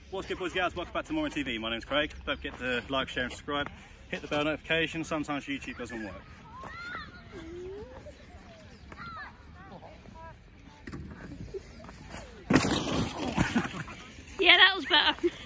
What's good, boys and girls? Welcome back to Moorman TV. My name's Craig. Don't forget to like, share and subscribe. Hit the bell notification. Sometimes YouTube doesn't work. Yeah, that was better.